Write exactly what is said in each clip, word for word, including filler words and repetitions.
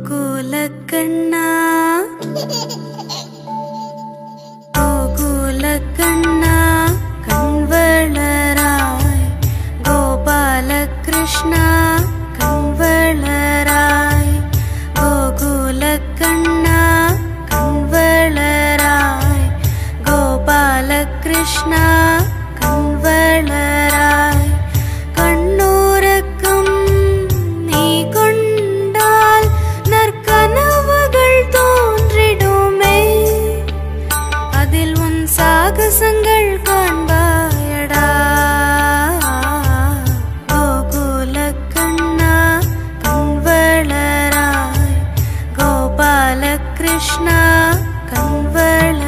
கோகுலக்கண்ணா கோகுலக்கண்ணா கண்வளராய் கோபாலகிருஷ்ணா கண்வளராய் கோகுலக்கண்ணா கண்வளராய் கோபாலகிருஷ்ணா கண்வளராய் கண்ணோரக்கம் நீ கொண்டால் நற்கனவுகள் தோன்றிடுமே அதில் உன் சாகசங்கள் காண்பாயடா கோகுலக்கண்ணா கண்வளராய் கோபாலகிருஷ்ணா கண்வளராய்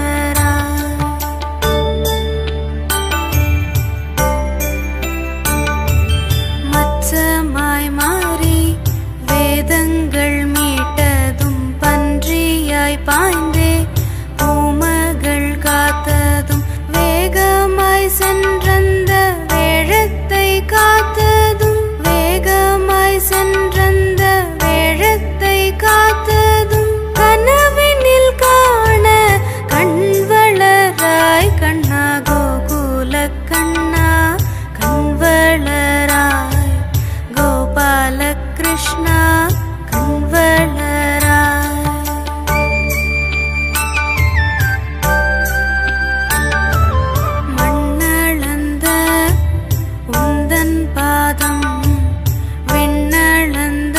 மச்சமாய் மாறி வேதங்கள் மீட்டதும் பன்றியாய் பாய்ந்தே பூமகள் காத்ததும் வேகமாய் சென்றந்த வேழத்தை காத்ததும் வேகமாய் சென்றந்த வேழத்தை காத்ததும் கனவினில் காண கண்வளராய் கண்ணா கோகுலக்கண்ணா கண்வளராய் கோபாலகிருஷ்ணா கண்வளராய் மண்ணளந்த உந்தன் பாதம் விண்ணளந்த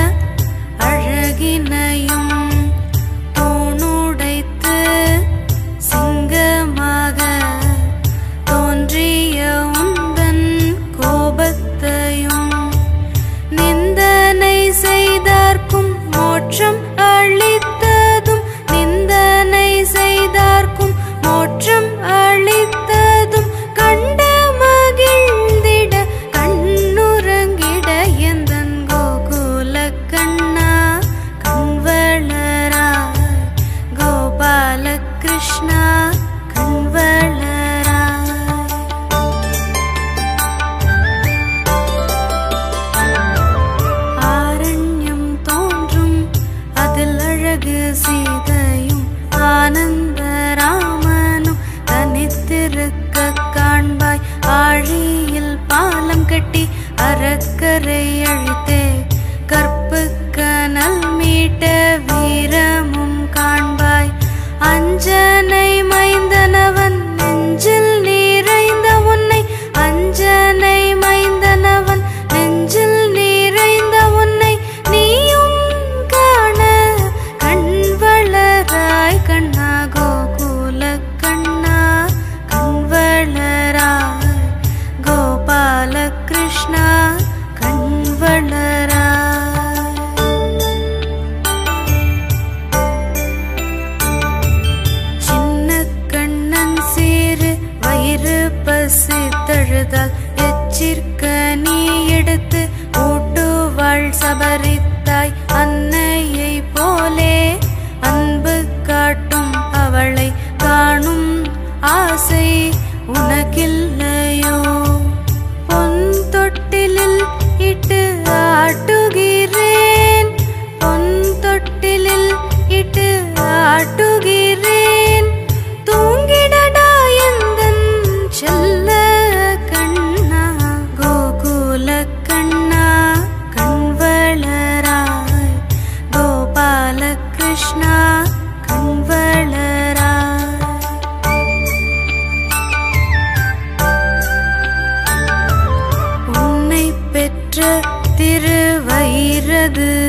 அழகினையும் தூணுடைத்து சிங்கமாக தோன்றிய உந்தன் கோபத்தையும் நிந்தனை செய்தார்க்கும் மோட்சம் அளித்ததும் நிந்தனை செய்தார்க்கும் மோட்சம் அளித்ததும் கண்ட மகிழ்ந்திட கண்ணுறங்கிட எந்தன் கோகுலக்கண்ணா கண்வளராய் கோபாலகிருஷ்ணா கண்வளராய் ஆரண்யம் தோன்றும் அதில் அழகு சீதையும் ஆனந்த ராமனும் தனித்திருக்க காண்பாய் ஆழியில் பாலம் கட்டி அறக்கரை அழித்தே கற்பு கனல் மீட்ட வீரமும் காண்பாய் அஞ்சனை மைந்தனவன் நெஞ்சில் நிறைந்த உன்னை அஞ்சனை மைந்தனவன் நெஞ்சில் நிறைந்த உன்னை நீயும் காண கண்வளராய் கண்ணா கோகுலக்கண்ணா கண்வளராய் கோபாலகிருஷ்ணா கண்வளராய் சின்ன கண்ணன் சீரு வயிறு பசித்தழுதால் எச்சிற்க நீ எடுத்து ஊட்டுவாள் சபரித்தாய் அன்னையை போலே அன்பு காட்டும் அவளை காணும் ஆசை உனக்கில்லையோ பொன் தொட்டிலில் இட்டு ஆட்டுகிறேன் பொன் தொட்டிலில் இட்டு ஆட்டுகிறேன் தூங்கிடடா எந்தன் செல்ல கண்ணா கோகுலக்கண்ணா கண்வளராய் கோபாலகிருஷ்ணா கண்வளராய் உன்னை பெற்ற திருவயிரது